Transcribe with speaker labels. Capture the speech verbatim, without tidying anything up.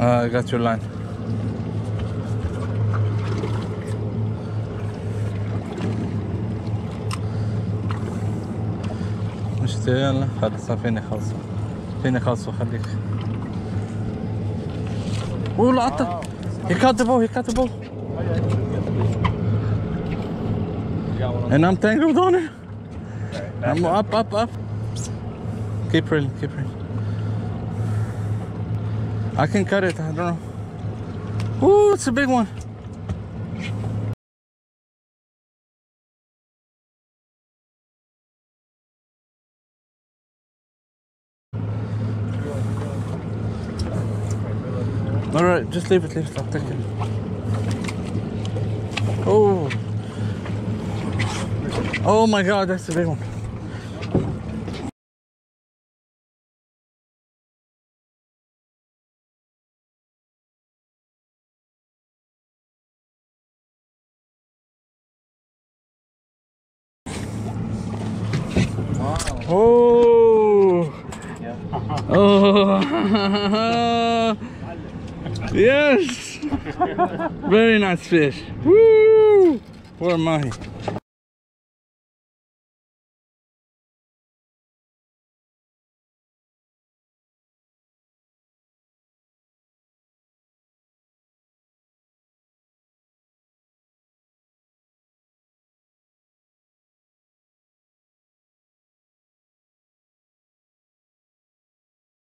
Speaker 1: Uh, I got your line. اشتري يلا خلاص فيني خلصوا فيني خلصوا خليك. اوه لقطة. He caught the ball, he caught the ball. And I'm tangled on it. I'm up, up, up. Keep reeling, keep reeling. I can cut it, I don't know. Ooh, it's a big one. All right, just leave it, leave it. I'll take it. Oh. Oh my God, that's a big one.
Speaker 2: Wow.
Speaker 1: Oh.
Speaker 2: Yeah.
Speaker 1: Oh. Yes. Very nice fish. Woo. Where am I?